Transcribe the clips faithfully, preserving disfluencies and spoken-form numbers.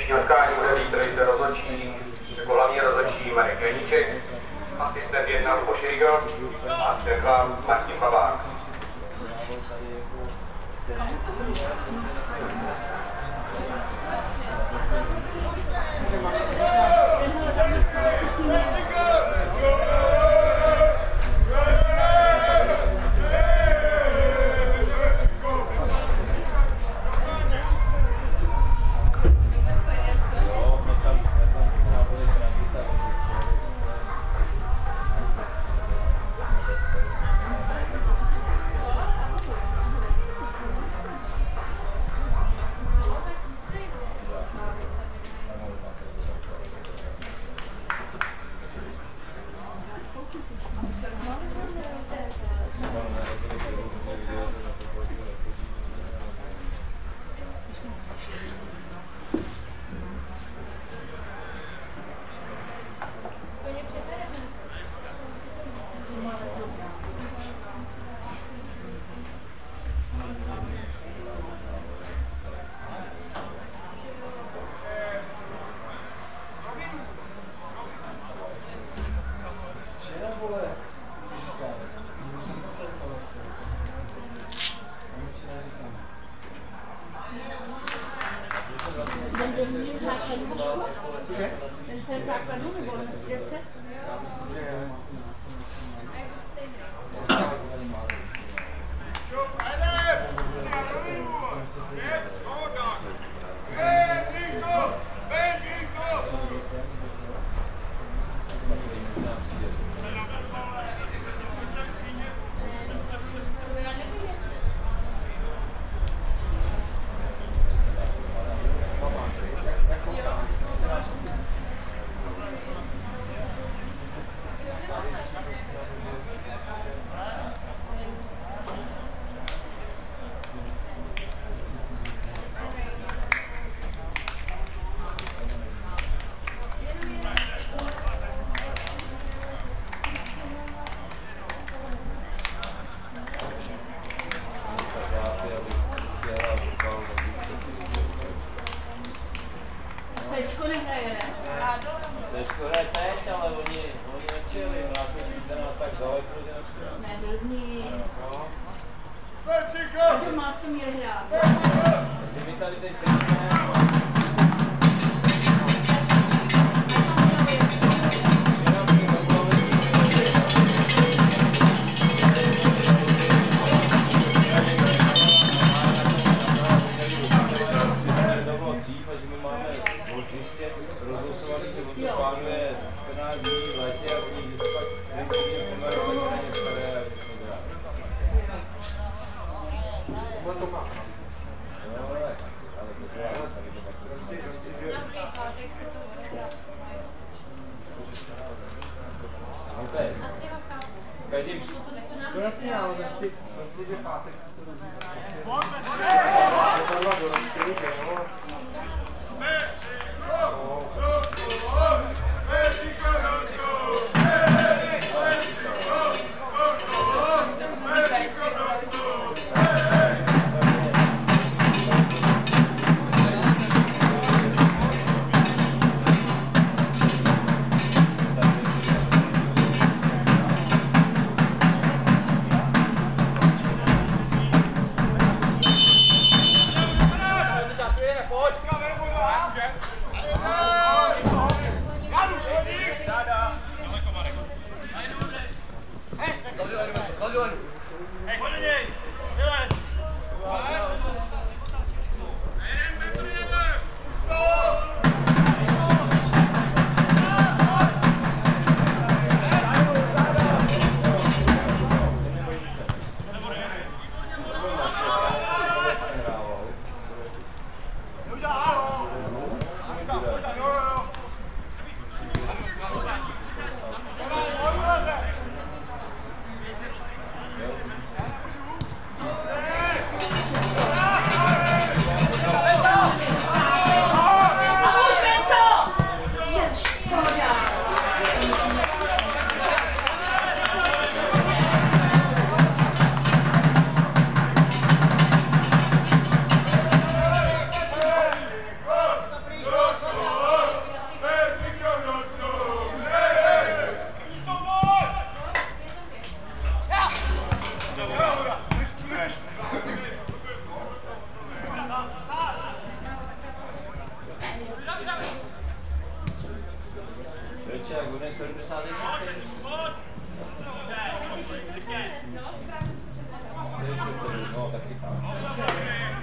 Dnešní utkání bude říct trenér rozhodčí, jako hlavní rozhodčí Marek Janíček, asistent jedna Luboš Rigl a asistent dva Martin Pavák. Ten celý základů nebo na střelce? Já myslím, že je. Cečko nehraje, ne? Cečko hraje teď, ale oni, oni nečili, no a to se nás tak daleko, že nepřijde. Ne, blbní. A doma jsem měl hrát. Takže my tady teď sedíme. To jasně, ale tam si, tam si jde pátek. Pode, je sedmdesát šest. No, taky tak.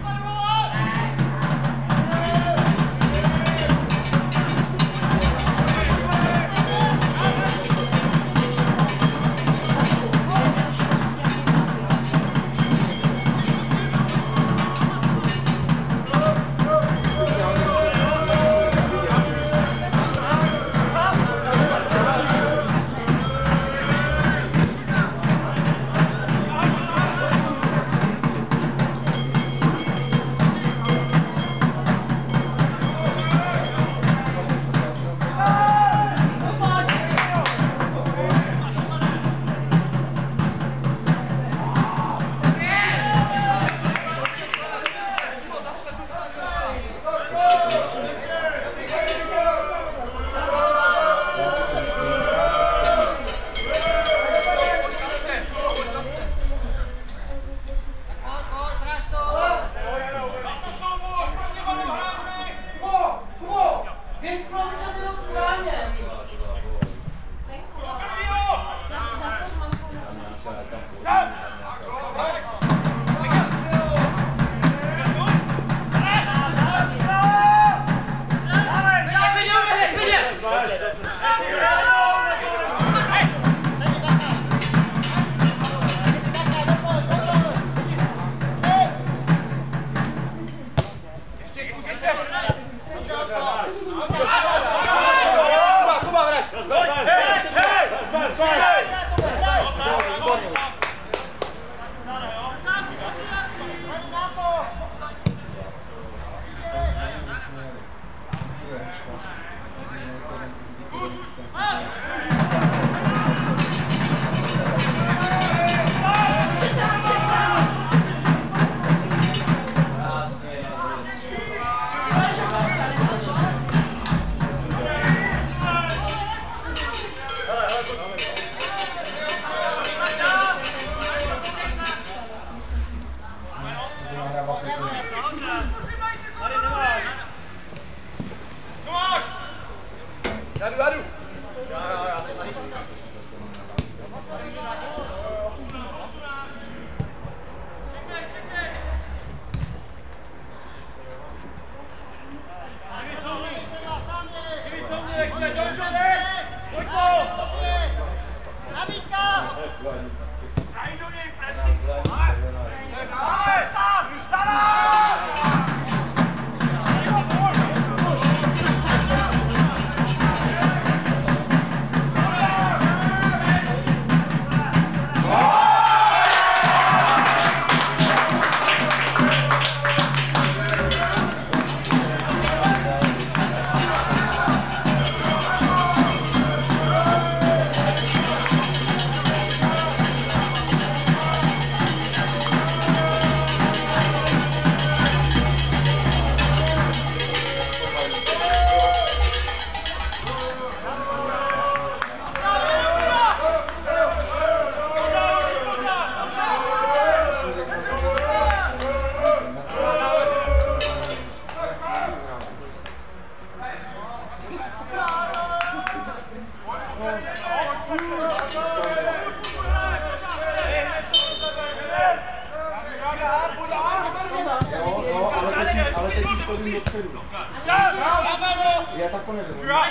Já tak to nevím.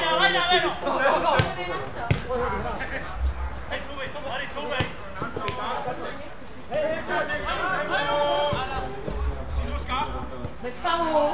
Bez faulu.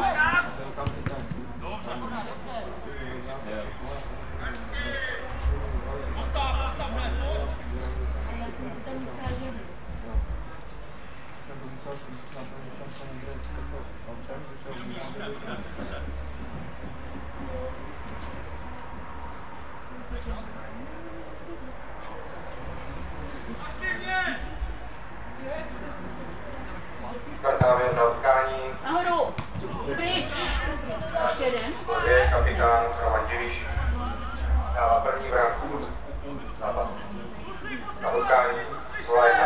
Čtvrtá věta utkání. Nahoru. Pryč. Ještě jeden. Je kapitán Roman Diviš. Dává první branku zápasu. Na utkání byla jedna.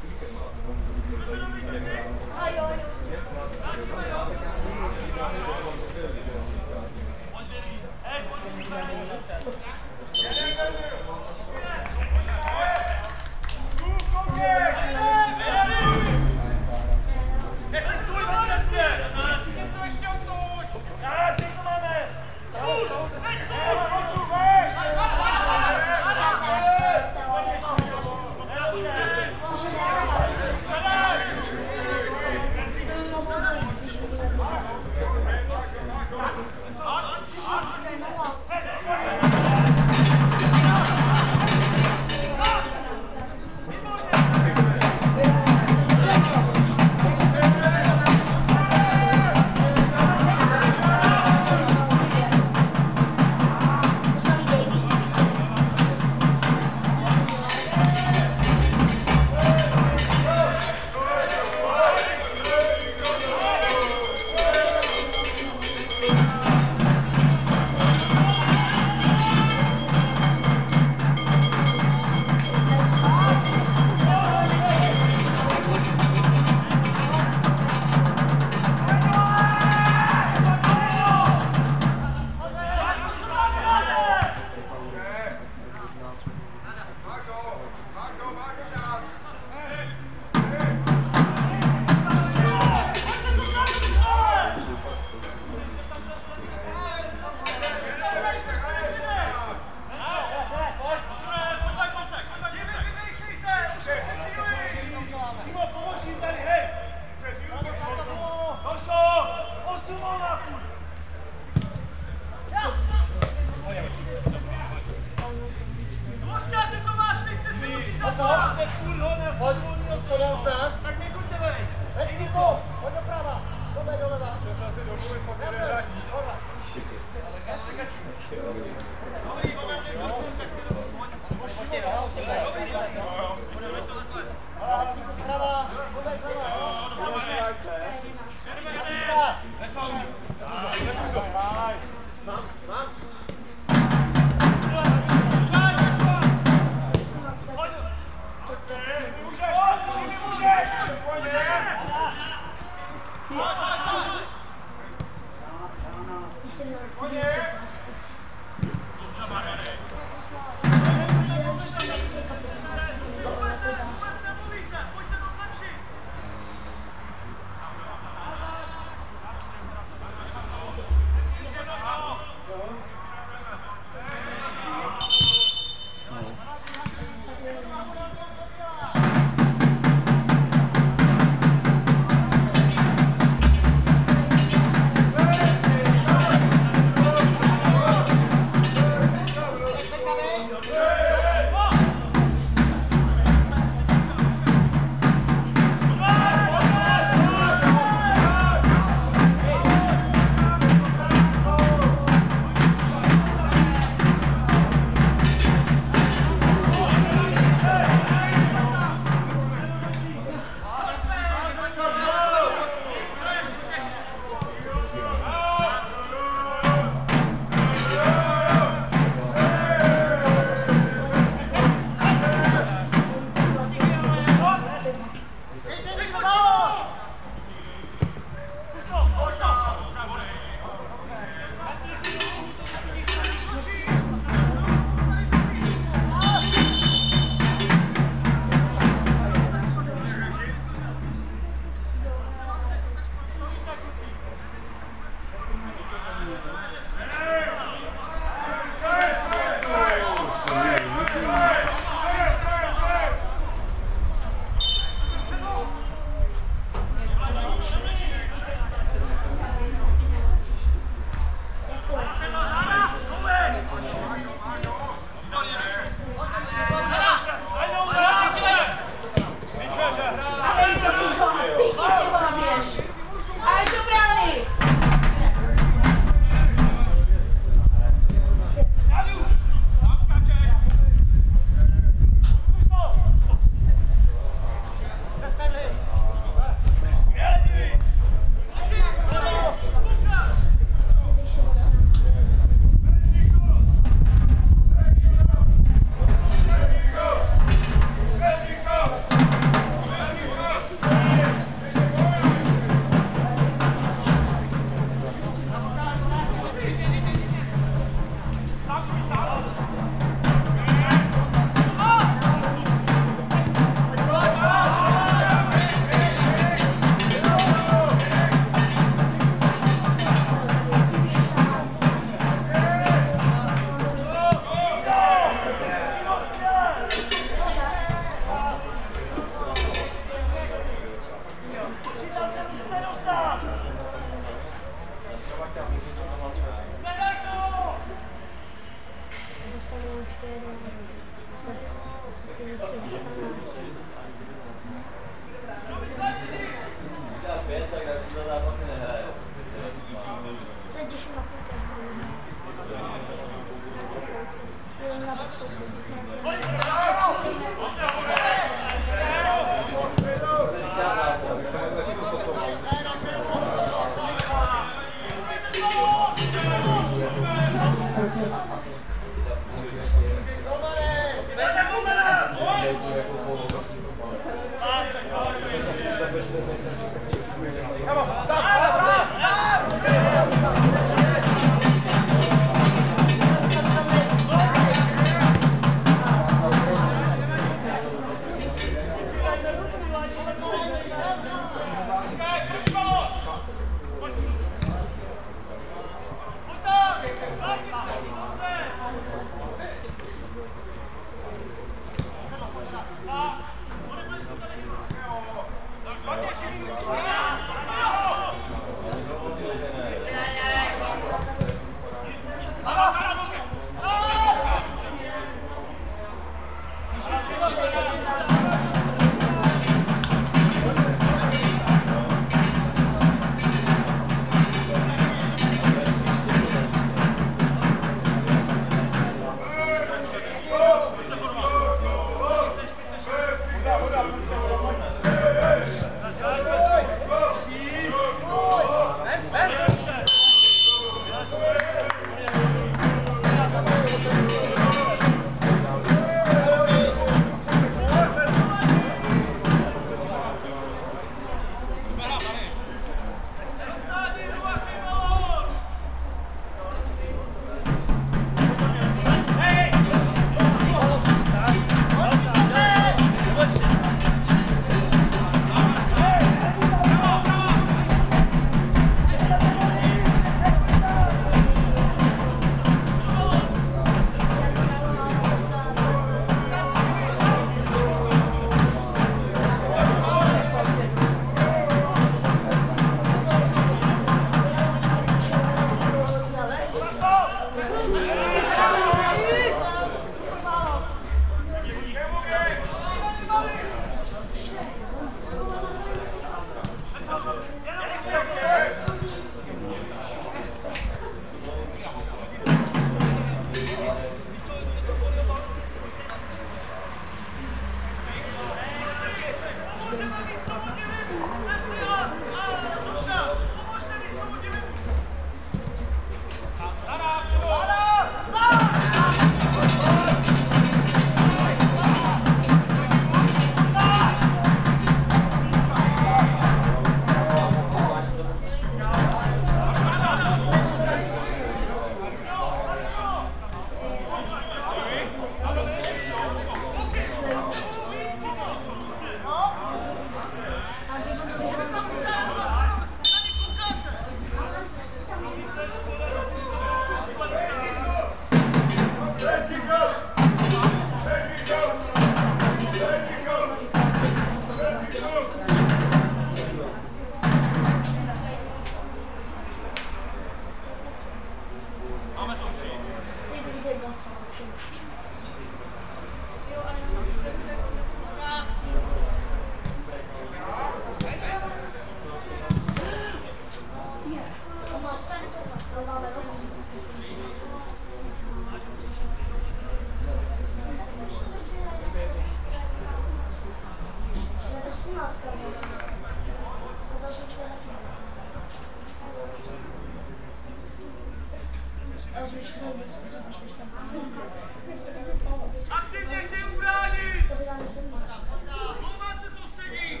Aktivně chtějí ubránit! Hlubák se soustředí!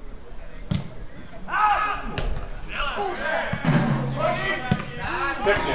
Pěkně.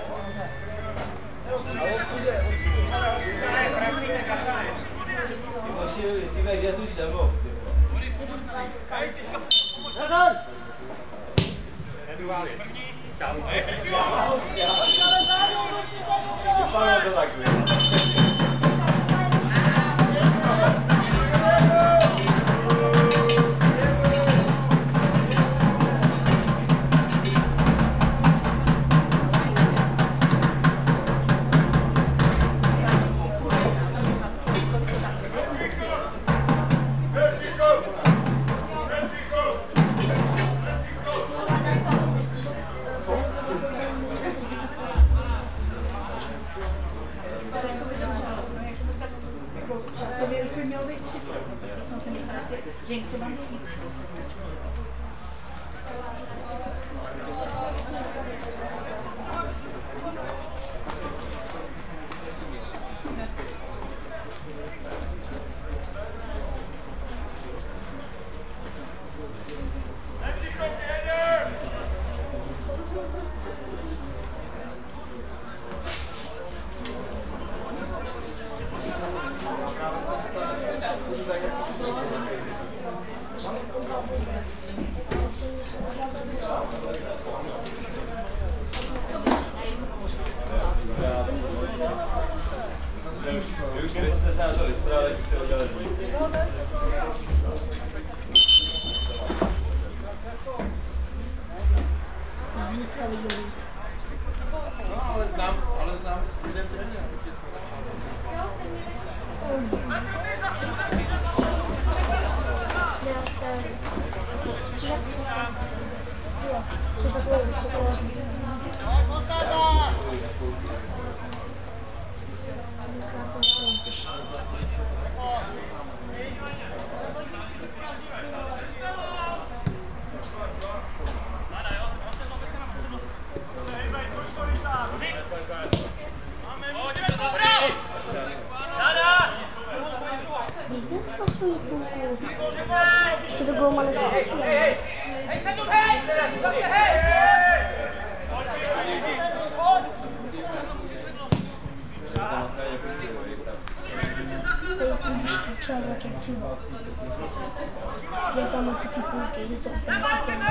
Ale přijde. Moši, si veď, já už domov. Zakon! Vypadalo to takhle. Gente, třeba musí. Vy už byste se na to vystrali, jak jste udělali zlý. No, ale znám, ale znám jeden trenér. Ještě do góma nespracuje. Hej, sedm, hej! Zase, hej! Hej, když tu čárek, jak ty. Já tam mám ty půlky, je to úplně pěkné.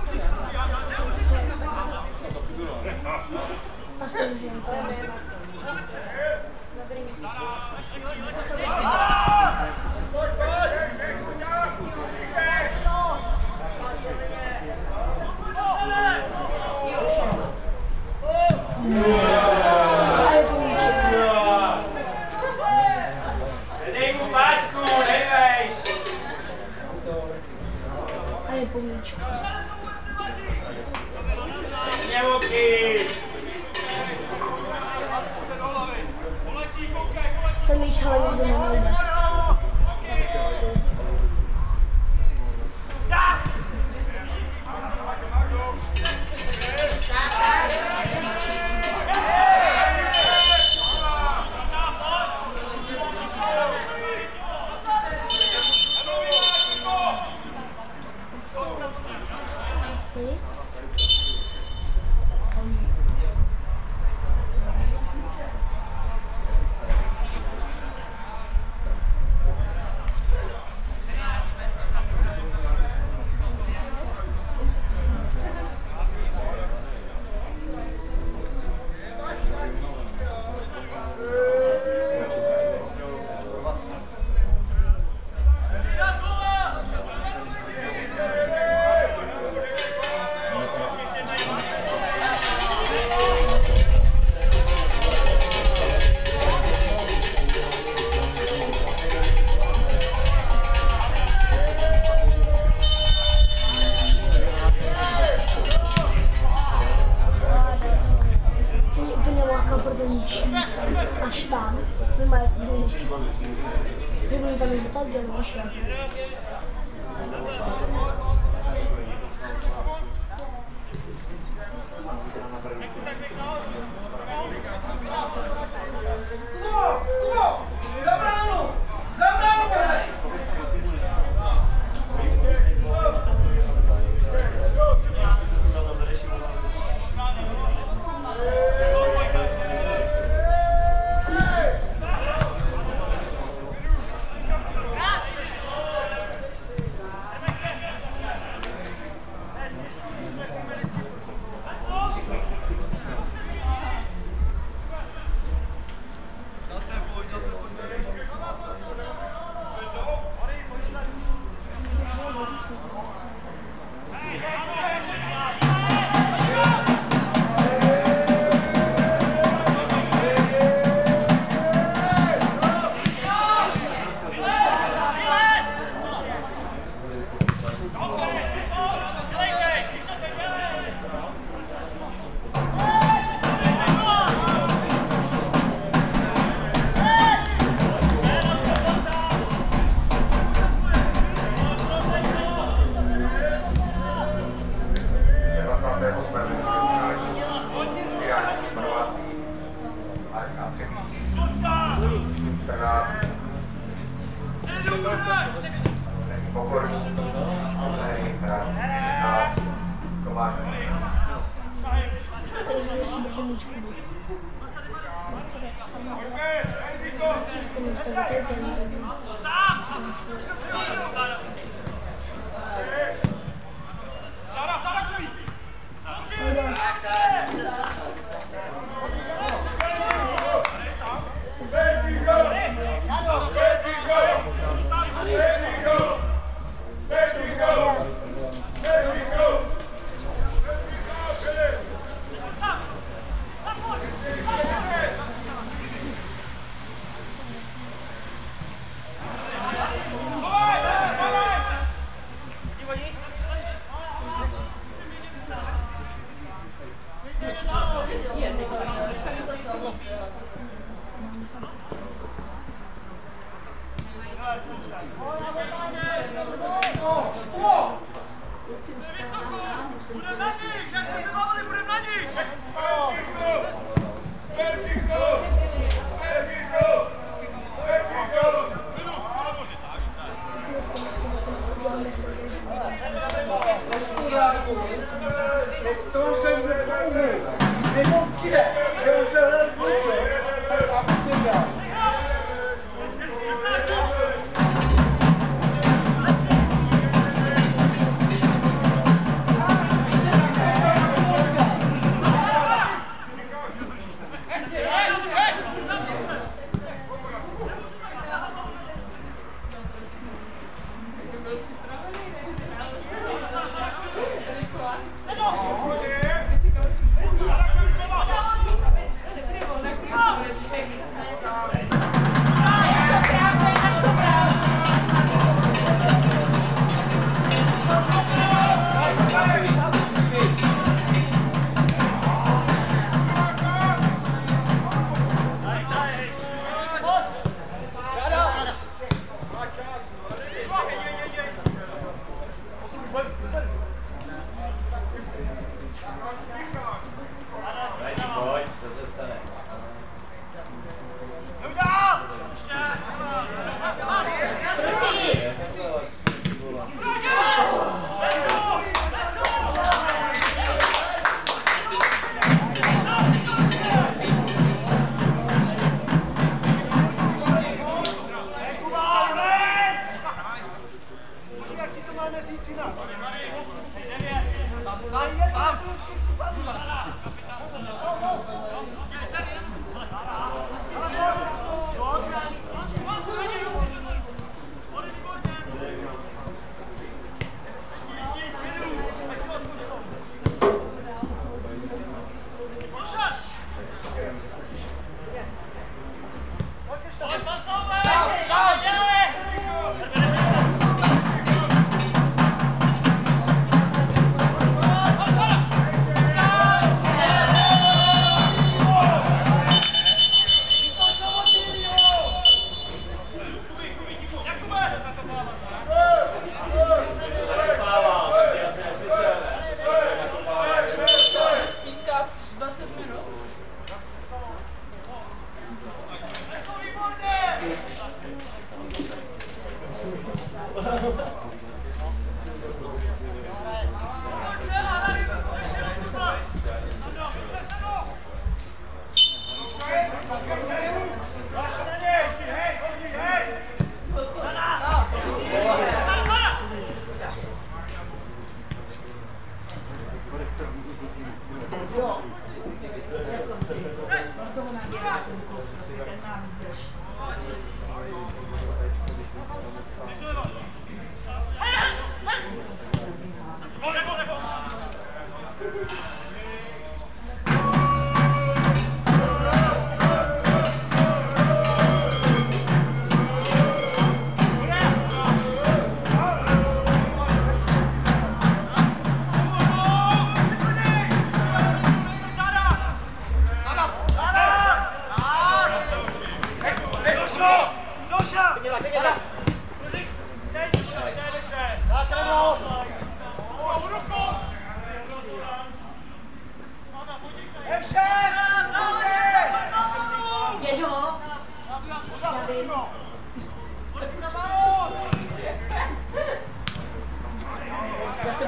Aspoň, že jen co. Dej mu pásku, nejvejš! A je pomíčka. Něvoky! Ten míč ale nikdo nenajde. Až tam, mimo jestli hlíží. Kdyby tam jde tak, že nemošel. Kubo! Kubo! Za bránu! Za bránu, hej! Pokorný, Henry, a Tomáš. Takže ještě jedničku.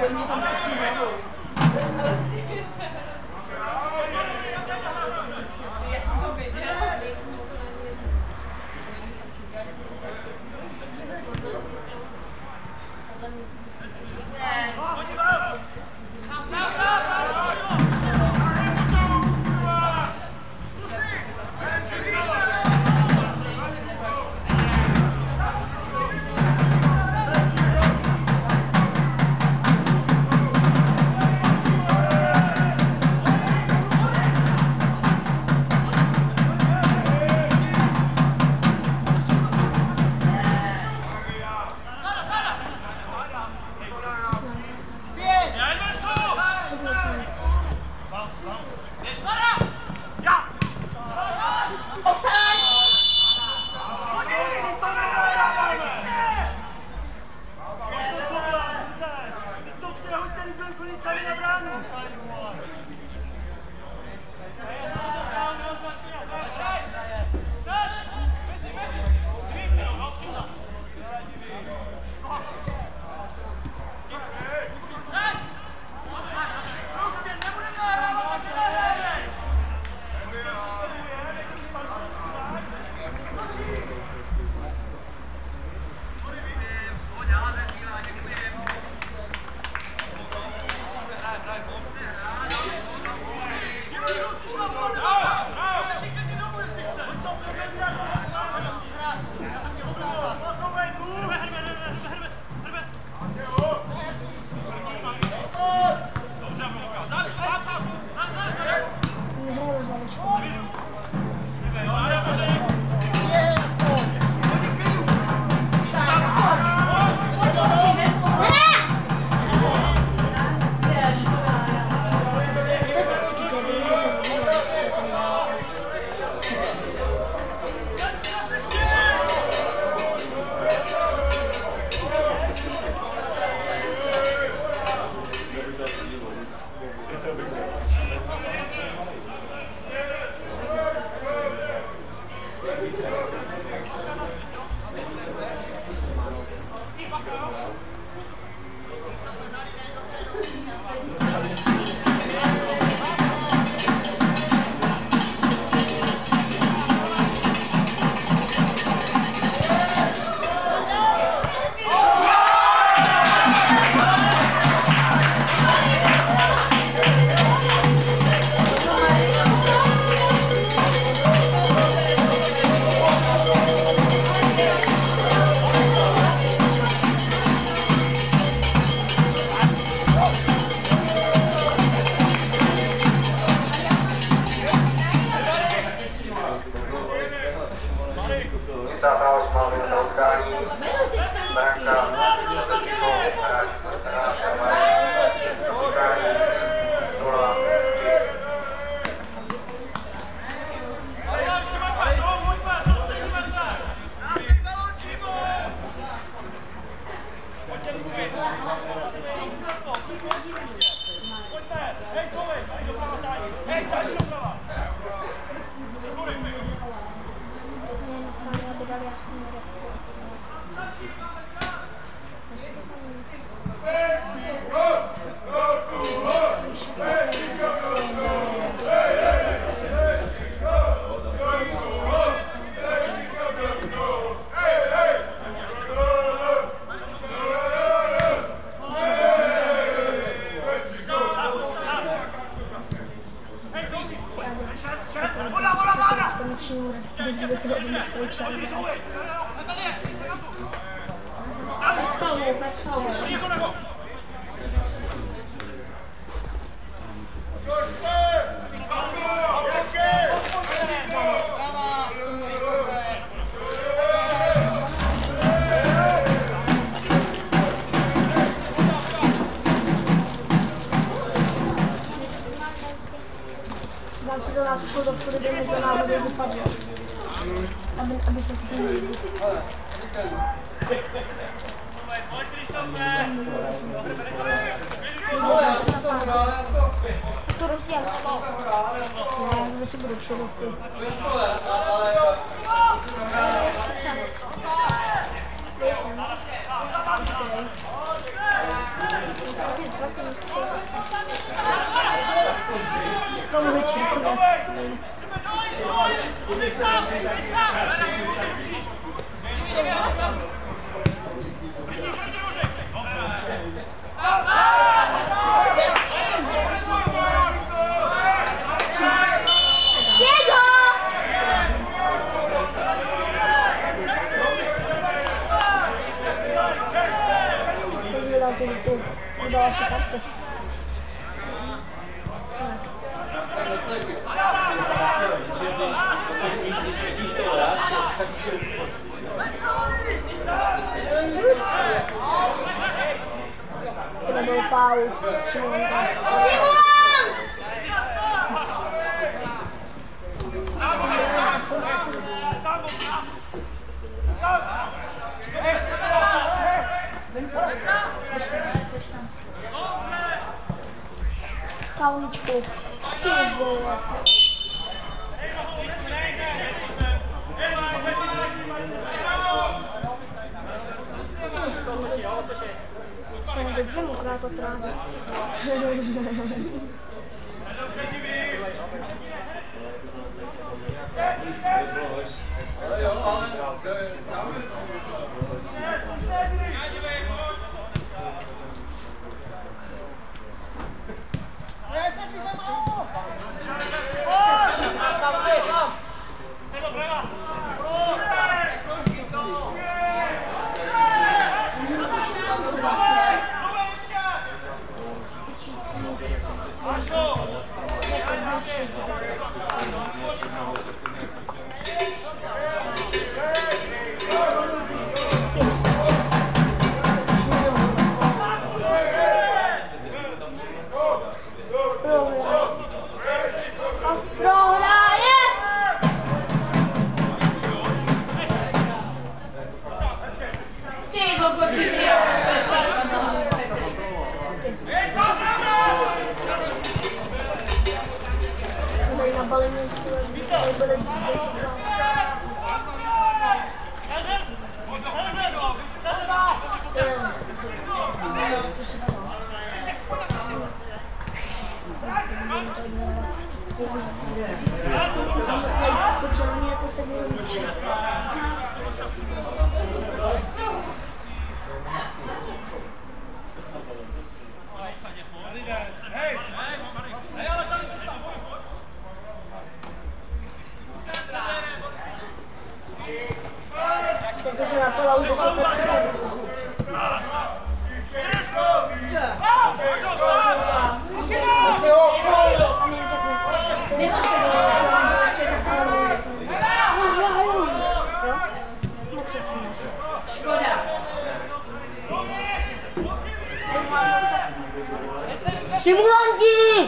bojím, že tam strčí hlavou. Já jsem to viděla. To rozděl. Ne, my si budou šodovky. Jsem. Jsem. chvíli tu udala se karty. To nebyl faul. Šimonka. Simon! Kauličku. Ty vole. Jsem dobře mokrá ta tráva. Simulanti!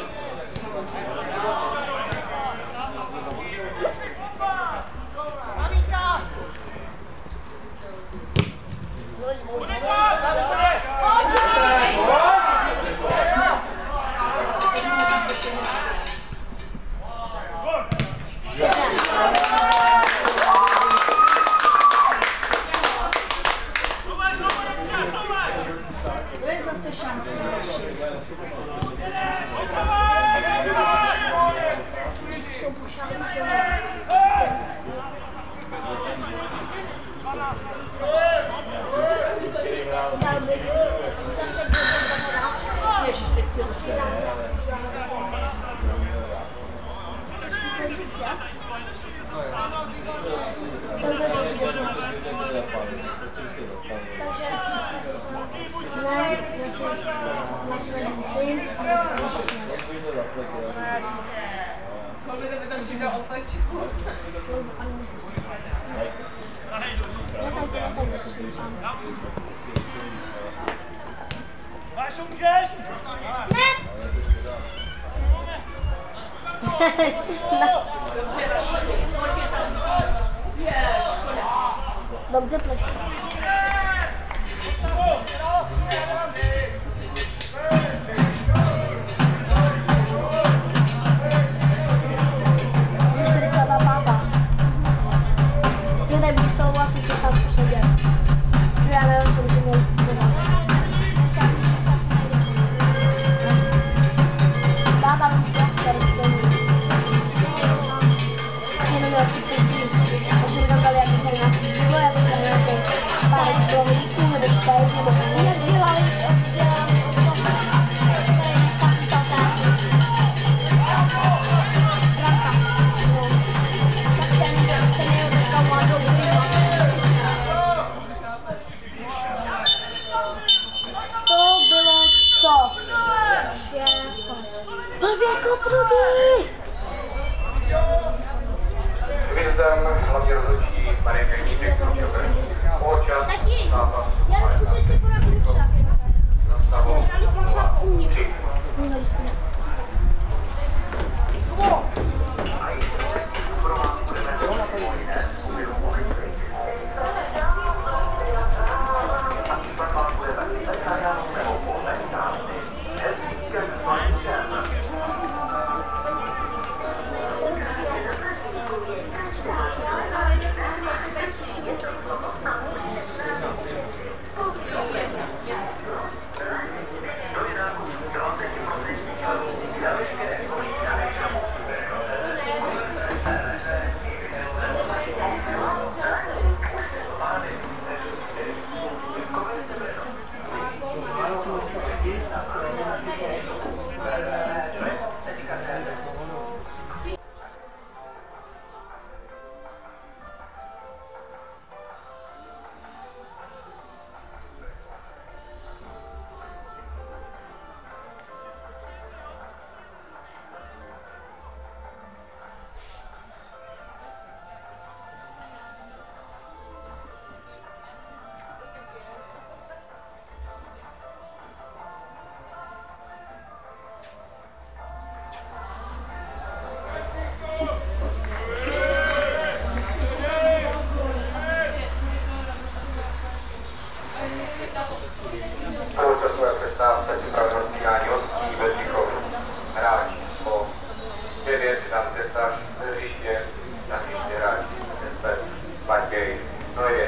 Dobře plešť. Co? Už je konec. Blbě kopnutý! Hvězdem hlavně rozhodčí Marek Krníček, kručil první poločas, zápas Já zkusit si podat ručák. na stavu Hráli počát u mě. tři. Poločasové přestávce připraveno střídání hostí Bedřichov, hráč o devět, tam Tesař, na hřiště, na hřiště hráč deset, Matěj, Neuer.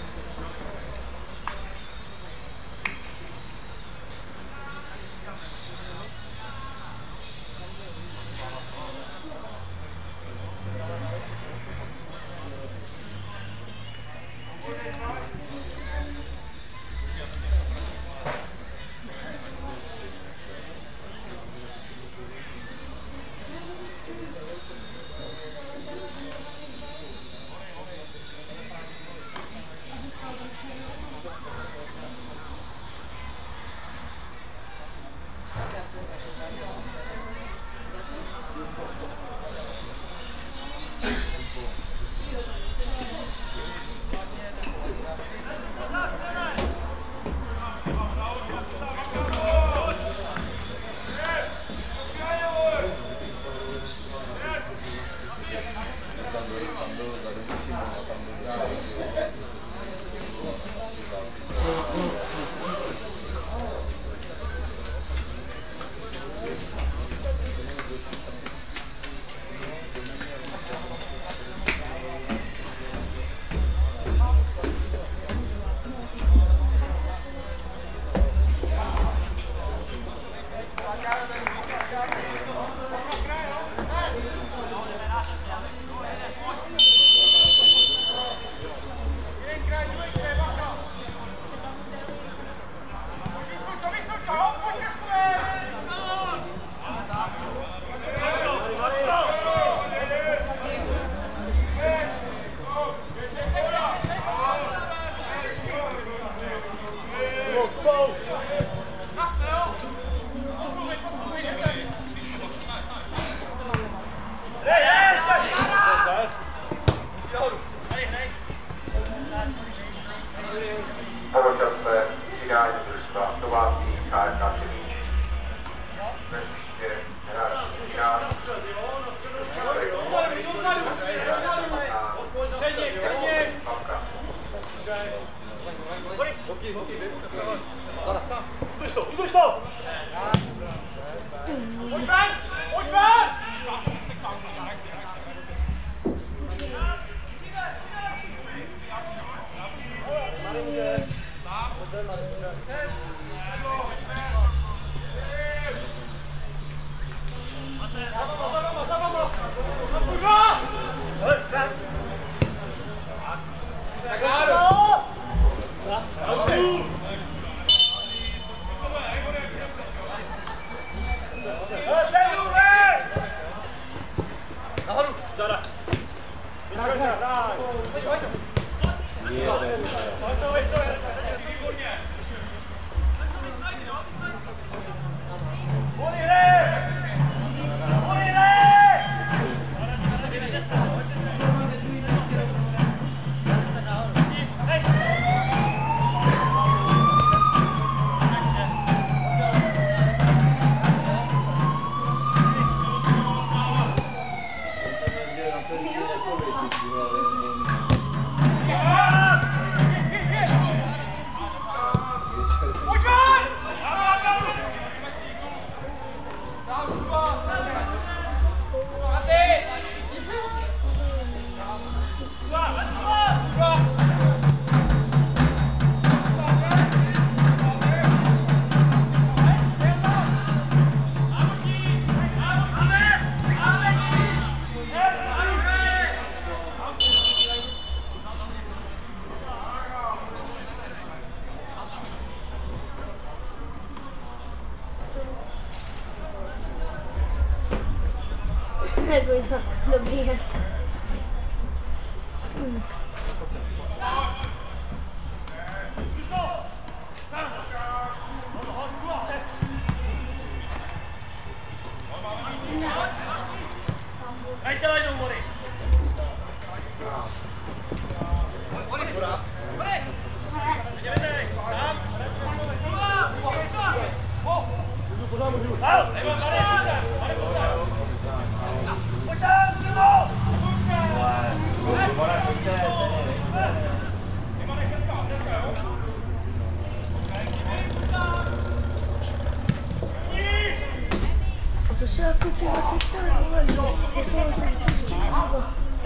Poločase přidání družstva domácí K S K Třebíč. Ve hřiště hráč třináct, Neboj to, dobrý je. Hmm. To se jako třeba si tak, vole, že se vám chceš pustit, nebo...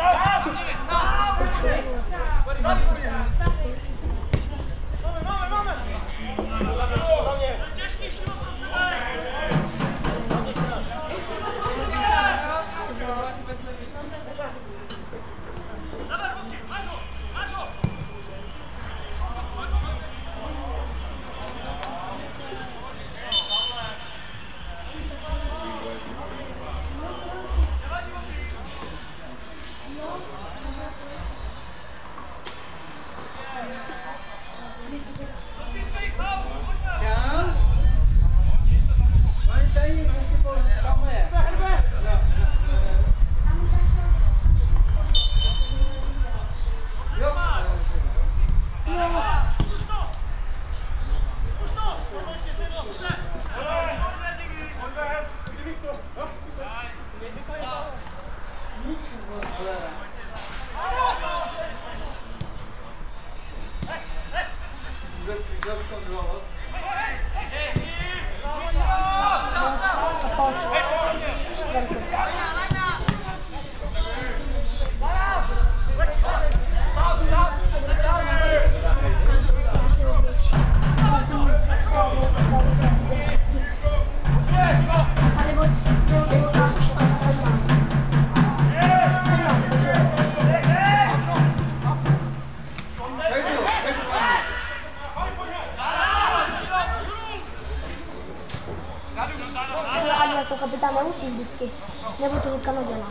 Jako kapitán nemusí vždycky, nebo toho Kanaděna.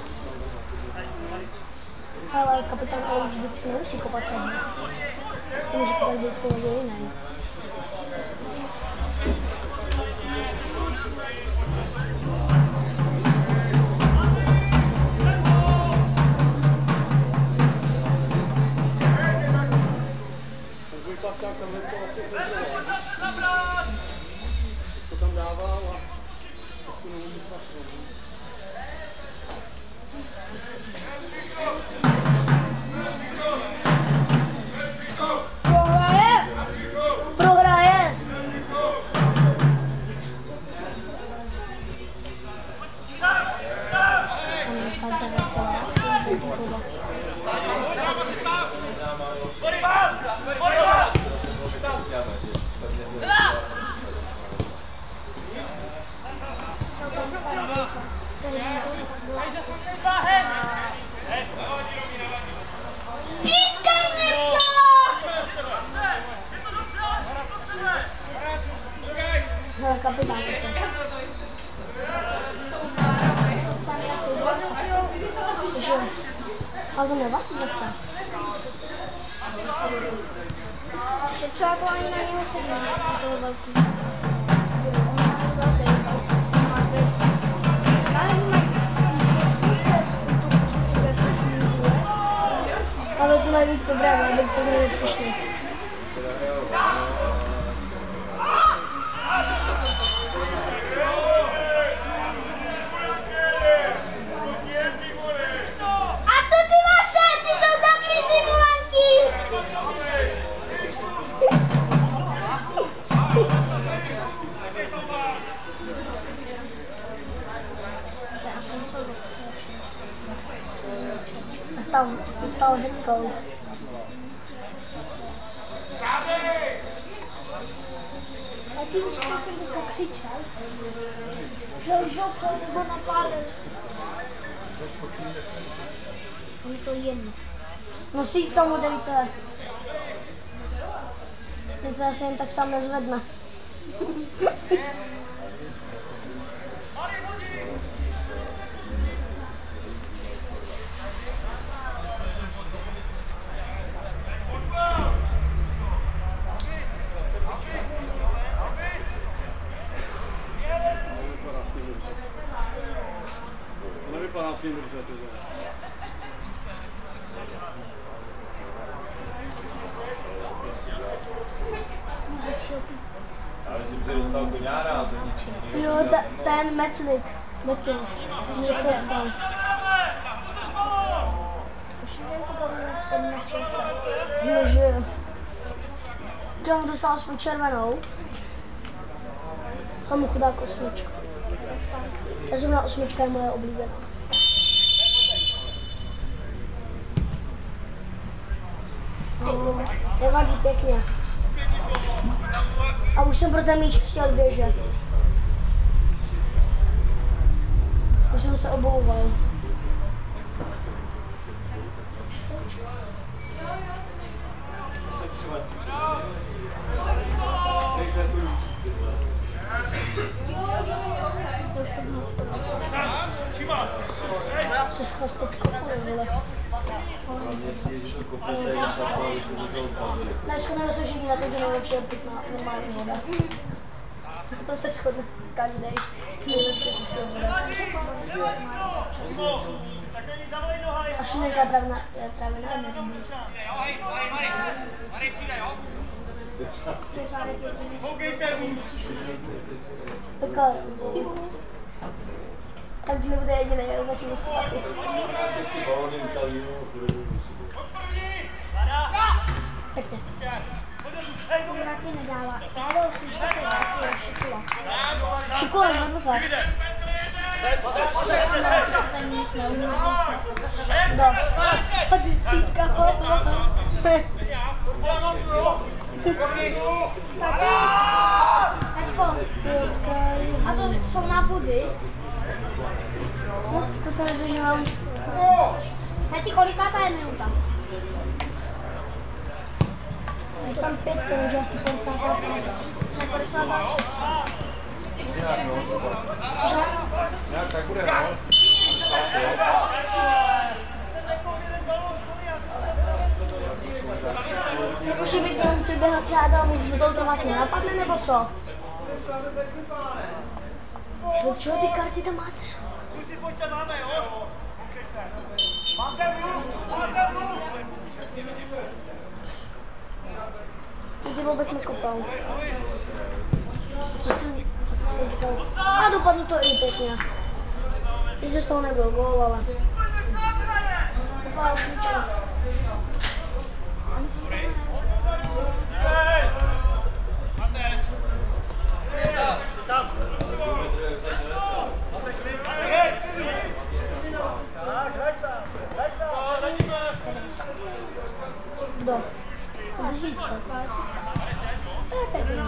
Ale kapitán už vždycky nemusí kopat kadí. Může kopat vždycky někde jiný. To tam dával a Prohraje! Prohraje! Pískej něco! Hele, kapitán ještě. Že? Ale to nevadí zase. To třeba to ani na něho sedí, na toho velký. Že on má velký, tak si má být. Ale oni mají to musí všude trošku jiný. A věci mají být pobrává, aby to zřejmě přišli. A co ty vaše? Ty jsou taky simulanti! Stal, stal hitkou. A ty už jsem teďka křičel, že už ho napálil. On to jen. Nosí k tomu, dejte. Teď se asi jen tak sám nezvedne. asi jim dobře to dělá. Já myslím, že dostal koňára a to ničím. Jo, ta, ten Meclik. Meclik. Mě to stal. Ještě jako ten Meclik. No, že jo. Kam dostal svou červenou. Kamu chudák osmička. Já jsem na osmička je moje oblíbená. No, nevadí pěkně. A už jsem pro ten míč chtěl běžet. Už jsem se obouval. Jsi chvastočka, vole. Ne, shodneme se všichni na to, že nejlepší je pitná normální voda. To se shodne každý. Nejlepší je pitná voda. A šunejka je právě na jednu. Pekar. Tak nebude jediný, já začnu zpátky. Pěkně. Vráky nedává. Fálo, osmička se vrátí, je Šikula. Šikula, zvedl se. No. Desítka, Taťko, a to jsou na body? No, to se nezvědělám. Tati, kolikátá je minuta? Je tam pět, takže asi padesát pět. Ne, padesát šest. Cože? Nějak tak bude, no. Jakože bych tam přiběhl třeba dal, už by to vlastně napadne, nebo co? Do čeho ty karty tam máte? Kluci, pojďte, máme, jo? Máte mluv, máte mluv! Kdyby bych nekopal. Co jsem, co jsem říkal? A dopadlo to i pěkně. Když z toho nebyl gól, ale... Taková osmička. Kdo? Držítka. To je pěkný.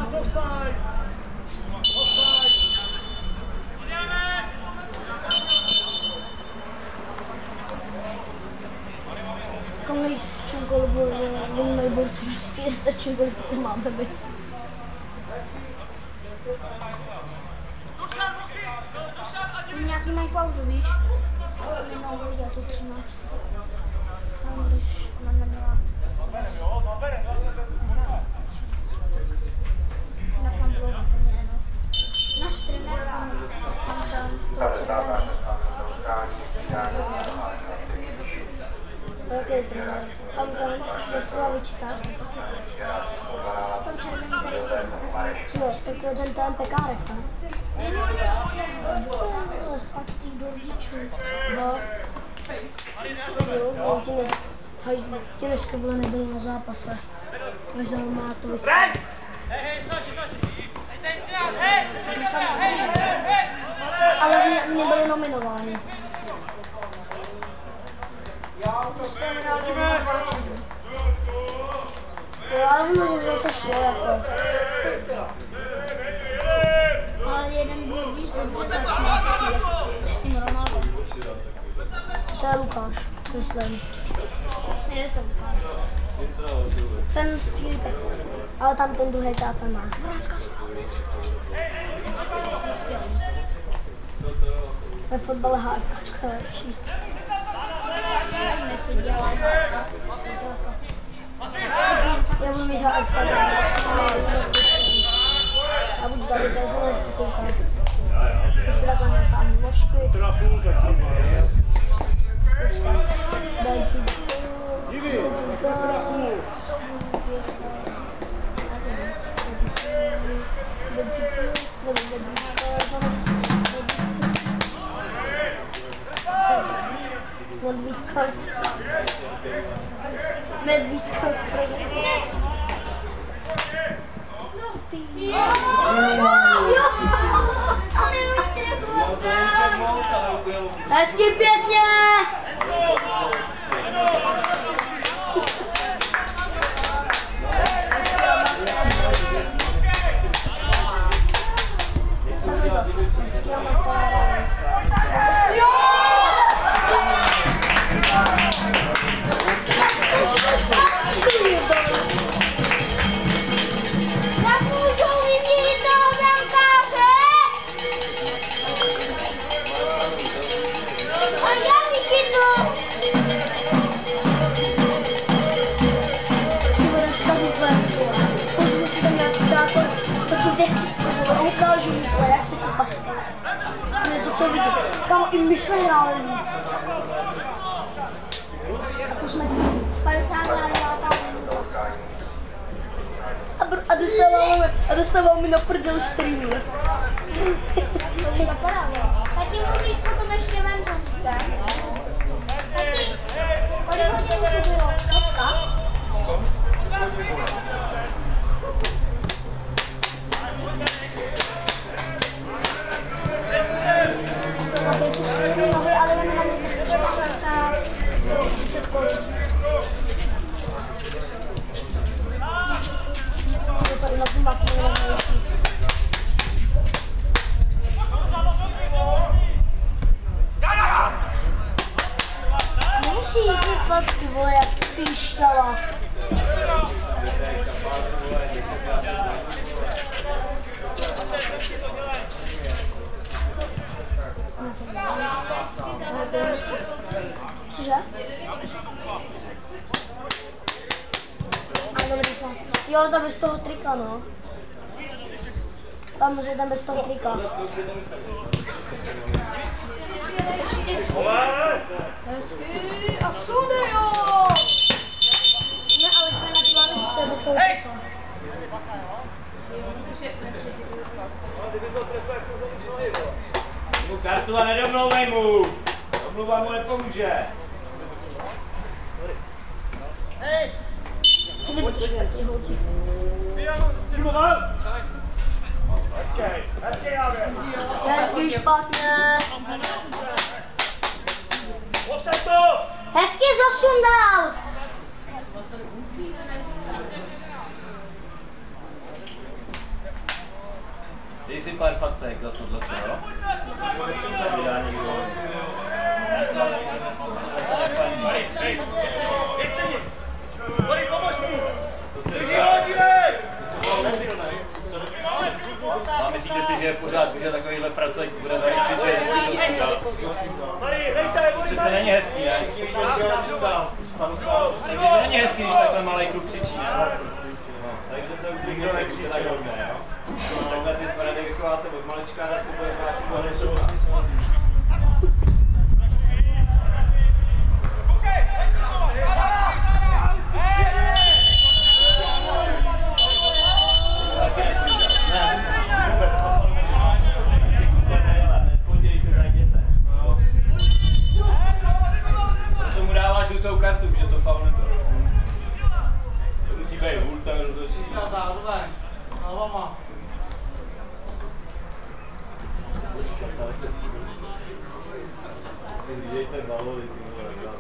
Kolik čunkoli bylo nejborčů na čtyřicet čunkoli, to máme my. Nějaký mají pauzu, víš? Nemám vidět tu třináct. Tam když ona neměla... Na tam bylo úplně, no. Na streamer tam, tam tam... Ok, trenér. Tam tam je tu lavička. Tam červený tady stojí. Jo, tak je ten ten pekárek tam. A ty do rodičů. No. Jo, ti ne... Hajzli, ti dneska bylo nebyli na zápase. Hajzl má to vysvět. Ale oni nebyli nominováni. Prostě hráli na válčení. Jo, ale ono zase šlo jako. Ale jeden byl víc dobře začíná střílet. S tím Ronaldem. To je Lukáš, myslím. Je to Lukáš. Ten střílí tak. Ale tam ten druhý táta má. Horácká sláva. Ve fotbale HFKčka je lepší. Já budu mít H F K. Já budu tady bez lesky koukat. Když se takhle nějaká nožky. medvídka v první. Jo, jo, ale vytrhlo právě. Hezky pěkně. Kámo, i my jsme hráli líp. A to jsme padesát na a dostáváme, a dostáváme na prdel streamu. To mi zapadá, Tati, můžu jít potom ještě ven, co říkáš? Tati, kolik hodin už bylo? Dneska? Aby ty střední nohy, ale jen na mě teď stává sto třicet korun. To tady na tu mapu nejlepší. Musí jít facky, vole, jak píštala. Cože? A dobrý to. Jo, tam bez toho trika, no. Tam může tam bez toho trika. Hezky a sude, jo! Ne, ale to je na ty lavičce bez toho trika. Mu kartu a nedomlouvej mu! Domluva mu nepomůže. Hej! Hezký, hezký, Javier. Hezky špatně. Opřed to! Hezky zasundal. Dej si pár facek za tohleto, jo? Vydá někdo. Hej, hej, jeďte mi! Hori, pomož mu! Drží ho, dívej! A myslíte si, že je v pořádku, že takovýhle fracek bude tady křičet? Hori, hrajte, Hori, Přece není hezký, ne? Takže to není hezký, když takhle malej kluk křičí, ne? Takže se nikdo nekřičí, jo? Takhle ty smrady vychováte od malička, tak si bude zvlášť. Proto mu dáváš žlutou kartu, že to faul nebyl. To musí být hůl, tam rozhodčí. Dejte balovi, ty vole.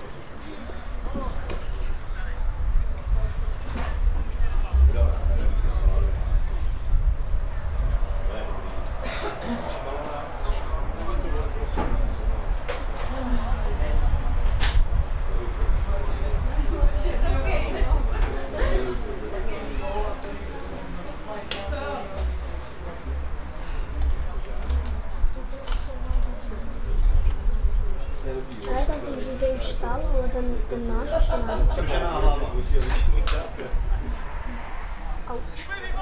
Ale tam ten žlutý už stál, ale ten, ten náš ještě ne. Tržená hlava. Auč.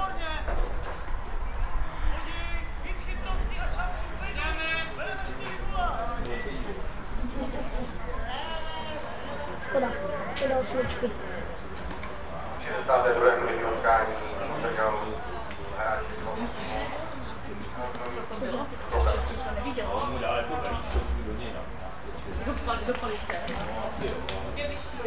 Škoda, škoda o slučky. V šedesátém druhém minutě utkání začal hráč On mu dal jako balíčko do něj. Do policie. No, asi jo.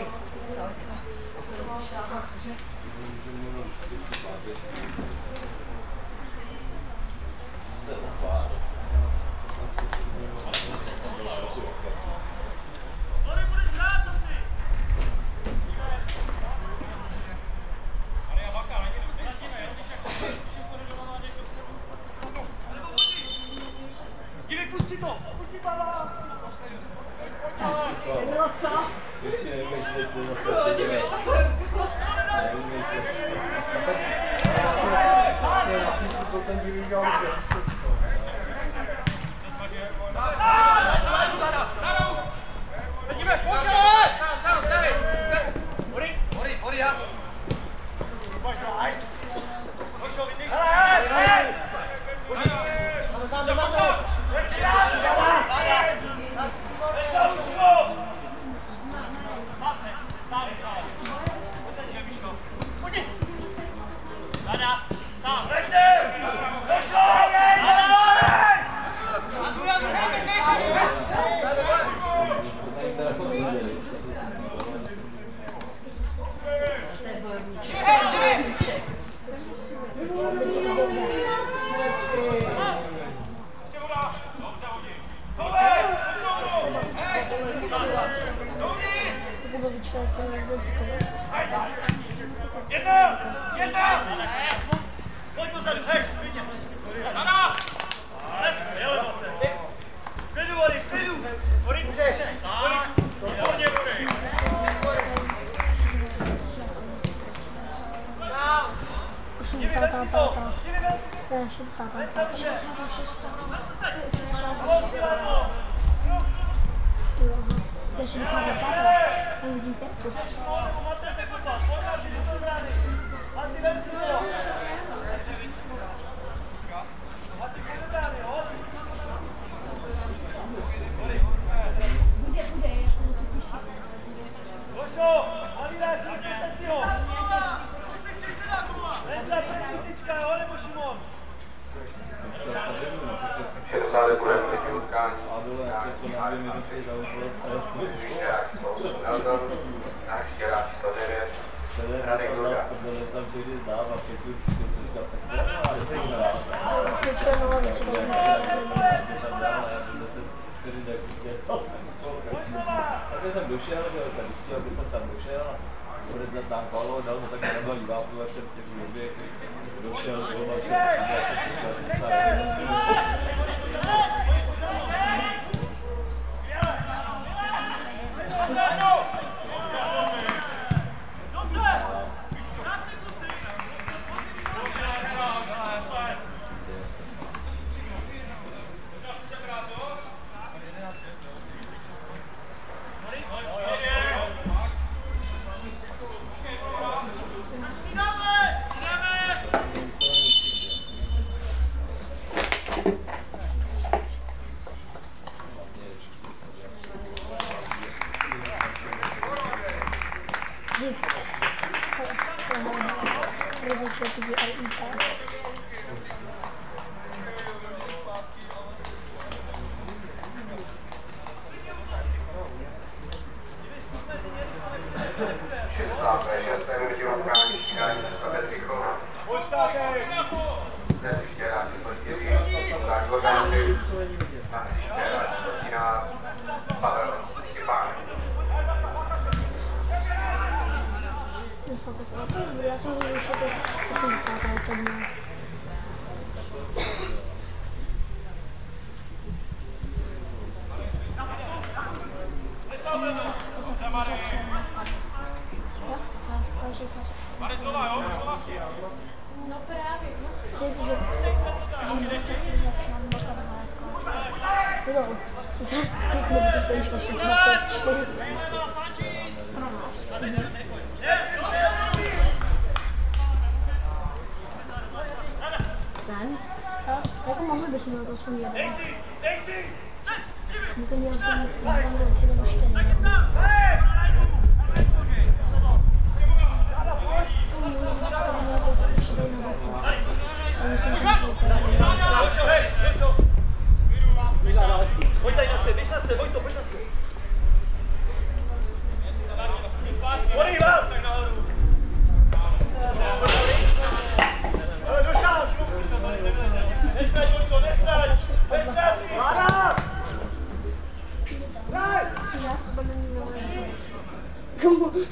Pojď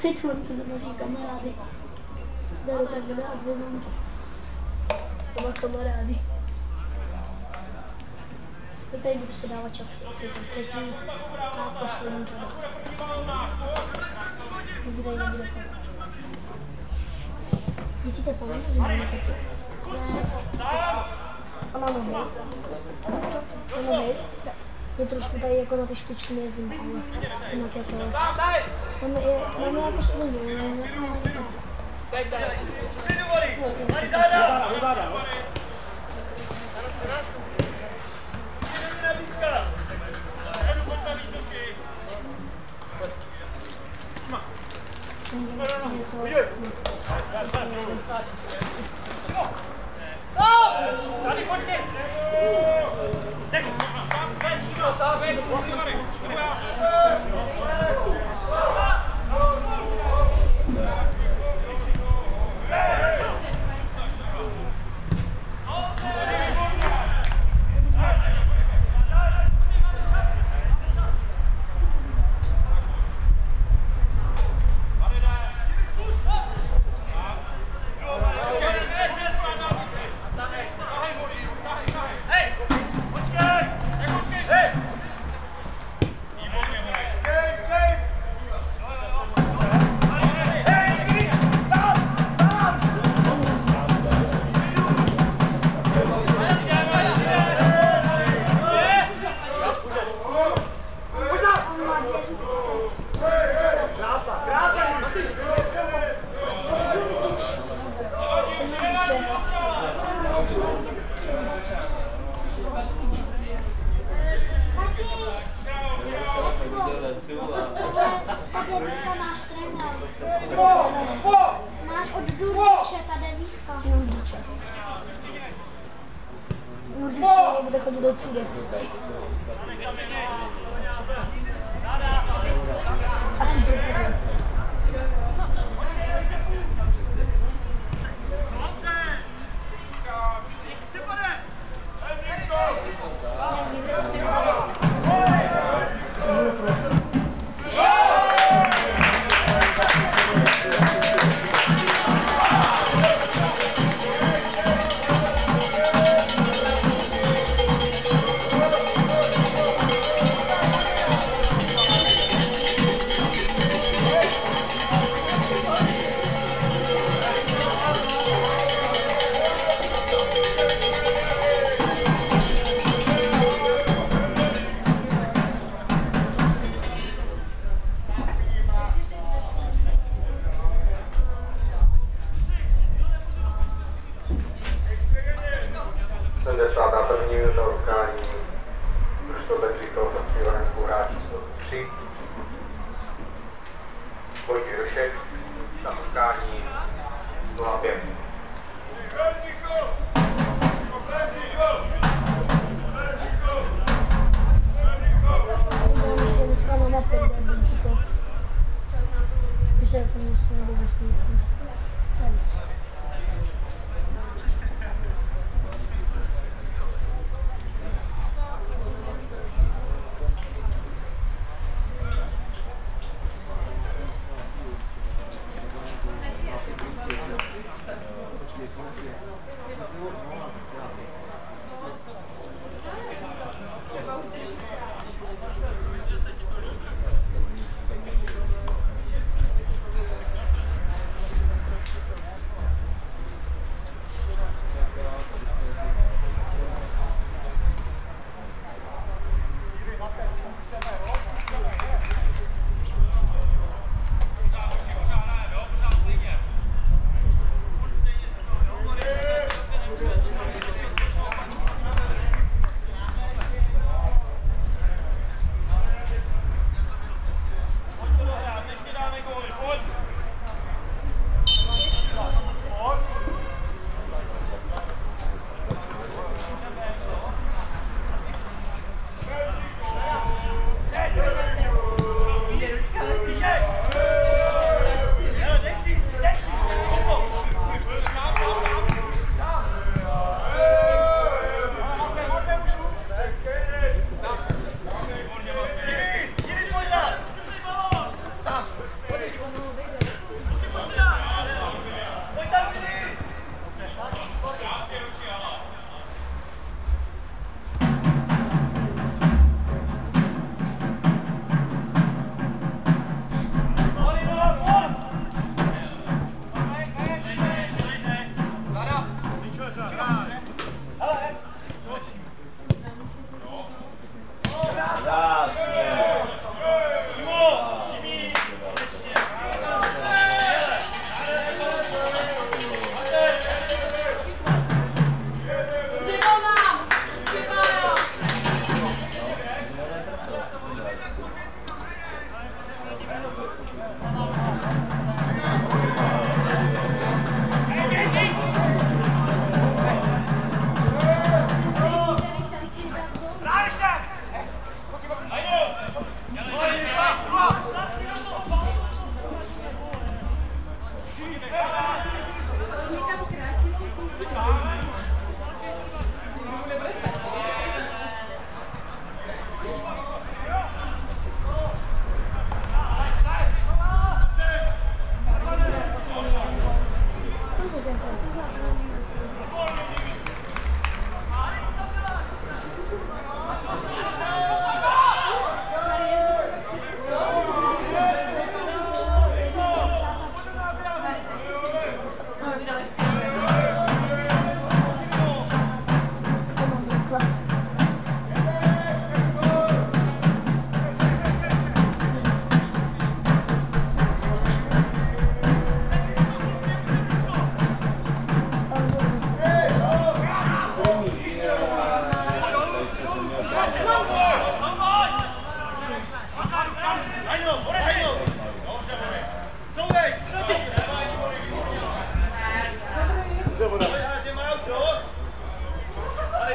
Teď to naší kamarády. Zde ruka vede a dvě zónky. To má kamarády. Teď tady budu se dávat čas. Třetí a poslední tady. Nikdy tady nebude chodit. Vidíte po mně, že máme taky? Ne. A na nohy. Na nohy. Je trošku tady jako na ty špičky nejezdím, ale jinak jako... Máme je, máme jako slinu, ale... Teď, teď. Jdu, Vody! Tady záda! Tady záda, no. Tady počkej! Tak! Náš od Durdiče, ta devítka. Durdiče. Durdiče nebude chodit do třídy. Asi to bude. sedmdesátá první minuta utkání. Družstvo Bedřichov na Ivanecku hráč číslo tři. Vojtěch Rošek na utkání nula pět. Dneska na mapě jde Bedřichov. Když se jako město nebo vesnici. To je město.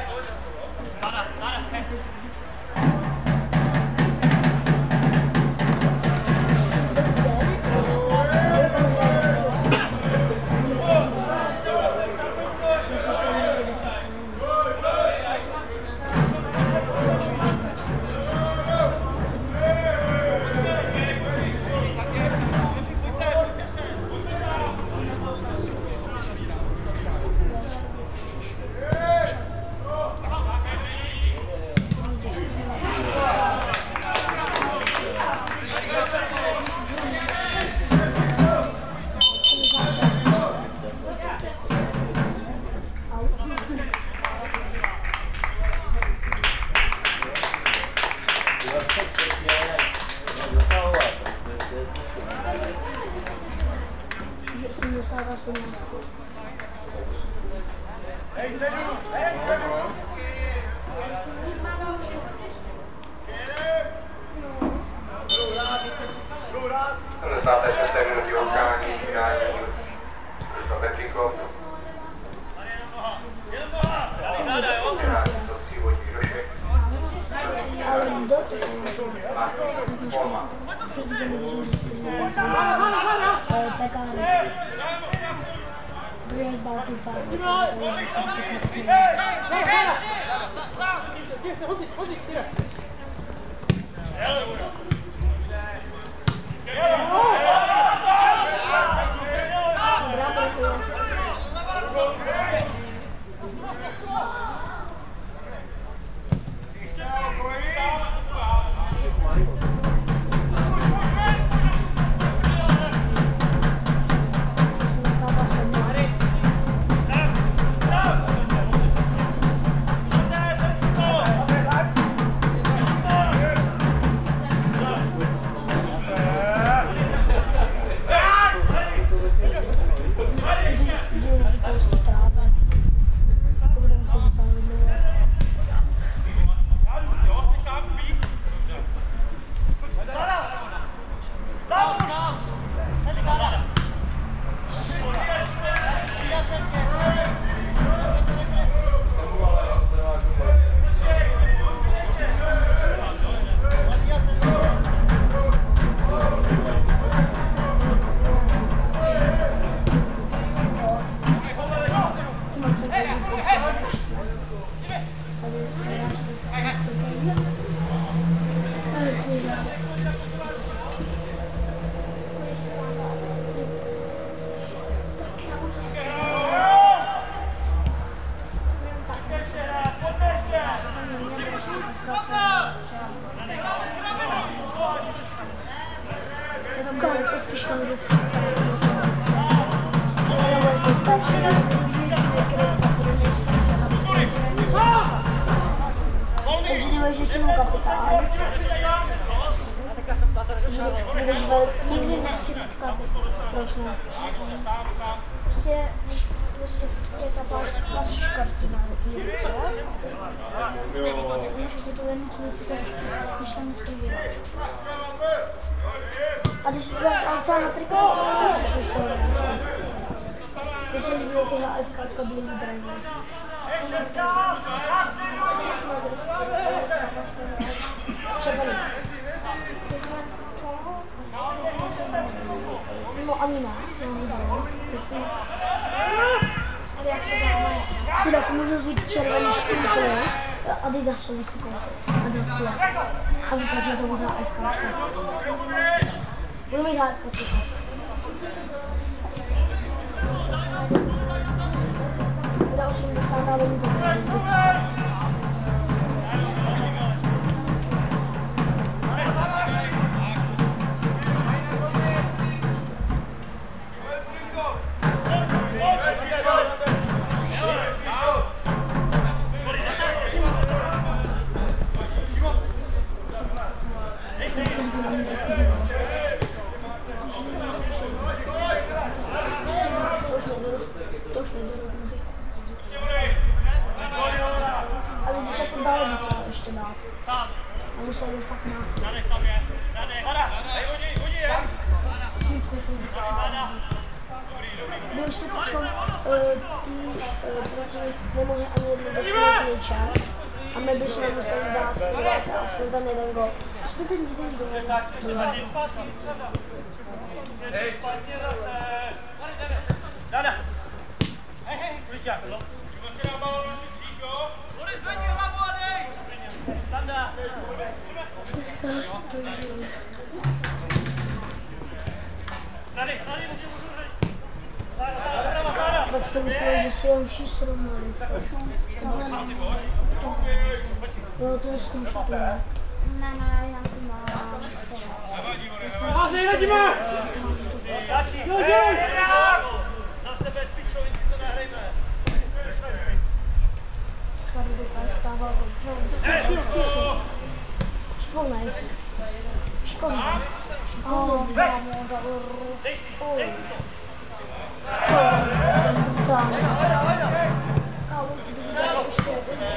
sedmdesáté šesté minutě utkání finální Ružno Petrikov. Hráči to tří Vojtík Došek. Martin Polman. Takže nemáš většinou kapitán. Když velký, nikdy nechci být kapitán. Proč ne? Prostě, prostě je kapáš s škarty na výrobce. Můžu ti to jen klipce, když tam něco děláš. A když si to auta na triko, to můžeš než toho nemůžu. Když se líbilo ty HFKčka byly vybrané. Střebali. No ani ne, no ne. Ale jak se dáme? Si tak můžu vzít červený štýpy a Adidasový si koupit. A Dacia. A vypadat, že to bude HFKčka. Budu mít HFKčka. Bude osmdesátá minuta za minutu. Ale když jako dále by se ještě dát. A musel by fakt nějaký. by už se potom uh, ty uh, proti nemohli ani jednou dokonat ničem. A my bychom museli dát uh, aspoň ten jeden gol. Aspoň ten jeden gol. Hej, špatně zase. Dada. Hej, hej, kličák. Když si dá balón na šitřík, jo? Vody, zvedni hlavu a dej. Dada. Tady, tady, můžu, můžu, tady. Tak jsem myslel, že si už ji srovnali. Jo, to je slušný. Ne, ne, já to mám. Házej, radíme! Zase bez pičovic si to nahrajme. Skladný dokáže stával dobře, on stával dobře. Šikovnej. Šikovnej. Oh, mámo, dal ruš. Oh. Jsem tam. Kámo, kdyby dal ještě jeden.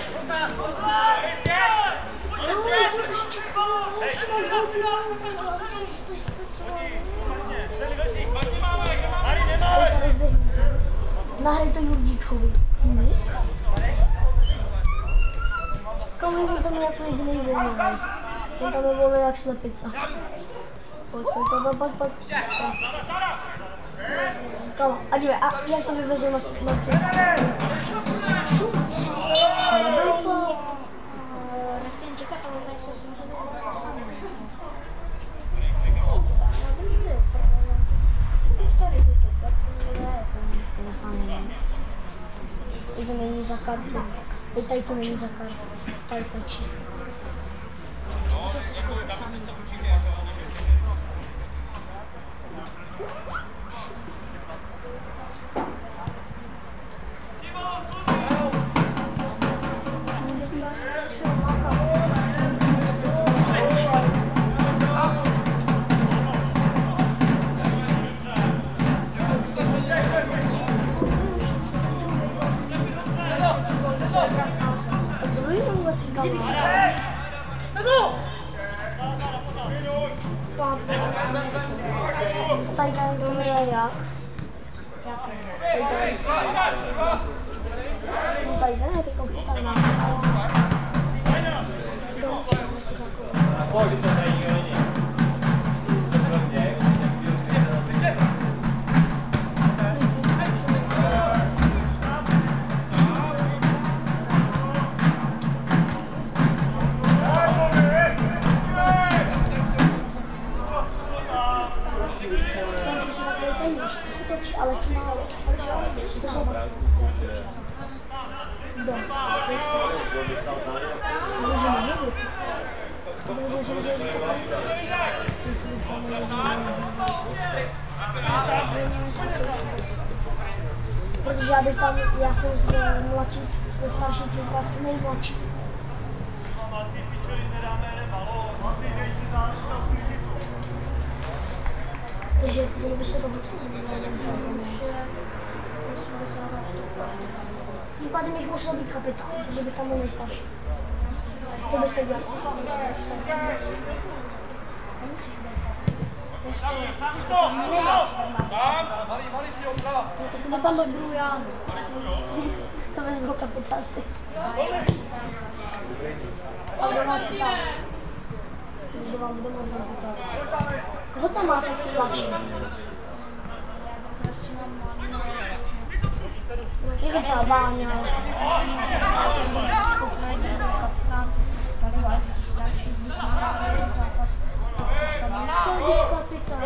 Nahraj to Jurdíčkovi. Kámo, on tam je jako jedinej volný. On tam je volný jak slepice. Pojď, pojď, pojď, pojď, pojď. Kámo, a dívej, a jak to vyvezeme na tu? Šup. Nebyl to. Nechci čekat, ale tady se samozřejmě dělat sami. Tady to není za kartu. Tady to není za kartu. Tady to je číslo. To se zkusí sami. Tady tady to je jak? Tady tady je ty komputer na ale to málo. To se dá. Do. Můžeme mluvit. Protože já bych tam, já jsem z mladší, z starší přípravky nejmladší. Takže bylo by se to tím pádem bych musel být kapitán, protože bych tam byl nejstarší. To by se dělalo. To tam byl Jan. To je jako kapitán. A kdo má kapitán? Kdo vám bude možná kapitán? Koho tam máte v té mladší? Je to třeba Váňa. Musel být kapitán.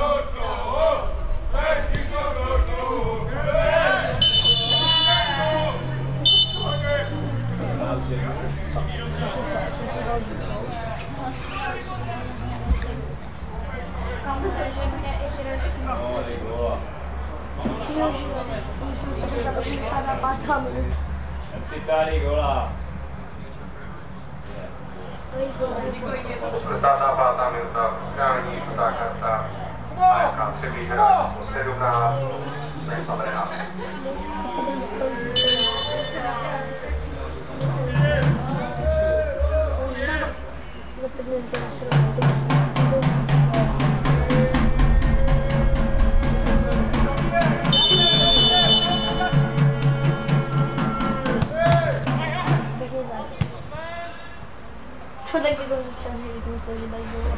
Jo, že jo. Myslím si, že to osmdesátá pátá minuta. Připádej gola. osmdesátá pátá minuta, finální žlutá karta. A jaká třetí hra číslo sedmnáct, Nejsa Brna. Za pět minut to asi nejde. Tak jako třeba když jsme mysleli, že dají dole.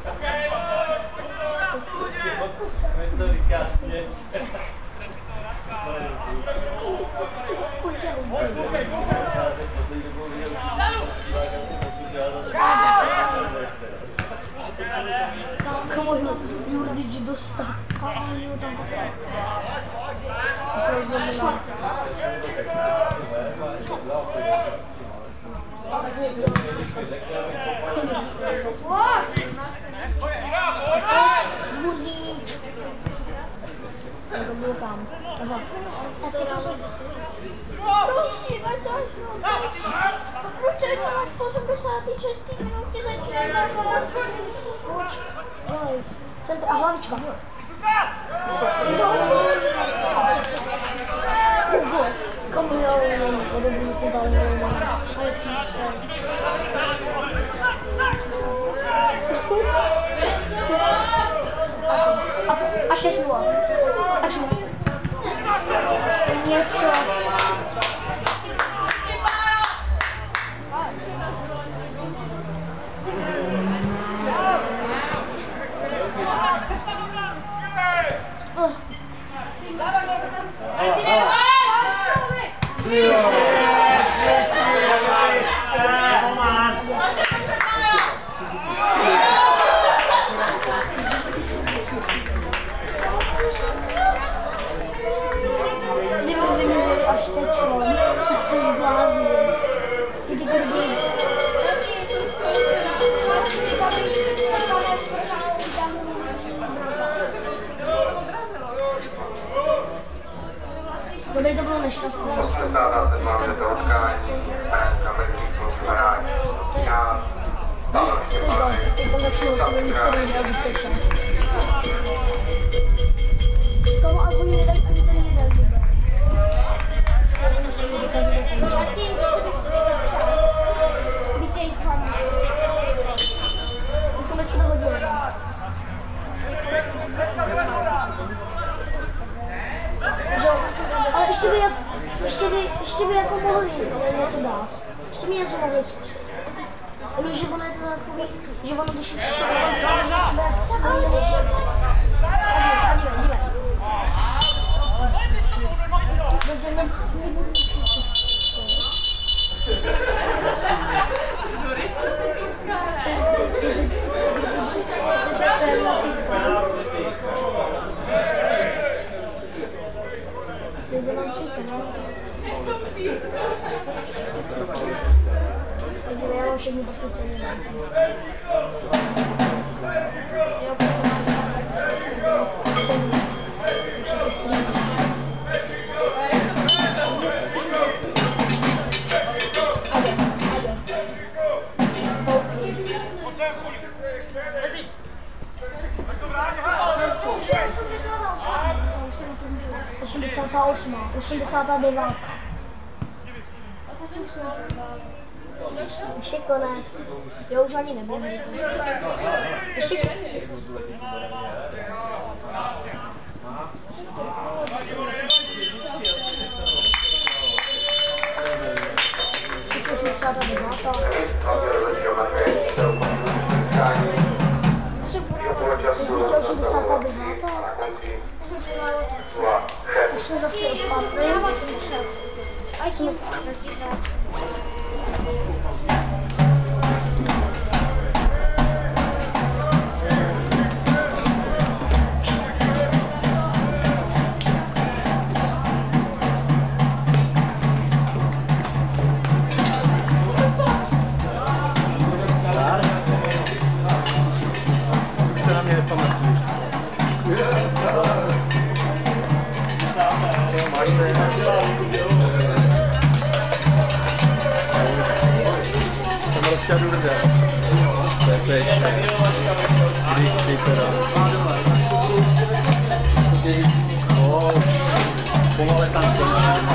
To říká směs. Komu ho Jurdič dostal? A oni ho tam takhle. Jurdič. To bylo kam? Aha. A to nám... Prosím, ať až no. Proč se až po osmdesátý šestý minutě začínají markovat? Pojď. Dělej. Centr a hlavička. Komu já jenom podobný podal jenom. A je tlusté. A šest nula. A čo? Něco. Kdyby ho vyměnili až teď, tak se zbláznil. I ty kolik Dobrý, to bylo nešťastné. osmdesátá sedmá minuta utkání, kamerní klub Hráč. Já, Pavel Štěpánek, Teď to začalo se mi nikdo nedělal deset šest. Komu ale oni nedají ani ten jeden vyber. Taky, co bych si někdo přál. Víte jich fanoušky. Jako mi se nahodilo. Ale ještě by, jak, ještě by, ještě by jako mohli něco dát. Ještě by něco mohli zkusit. Ono, že ono je to takový, že ono když už se tam znamená, že sebe, ale že musí. A dívej, dívej. Dobře, ne, nebudu ničím se. Slyšel jsem na písku. Kdyby vám přijde, no? Podívej, já mám všechny pasky stejně. Jo, protože máš zkušený. Všechny stejně. Ade, ade. Foukni. osmdesátá osmá, osmdesátá devátá. Ještě konec. Já už ani nebudu. Ještě konec. osmdesátá devátá. osmdesátá devátá. Už jsme zase odpadli. A jsme Se na mě nepamatuješ. Co, máš se? Jsem rozťadu lidé. To je pěk. Když si teda. Oh, pomale tam končí.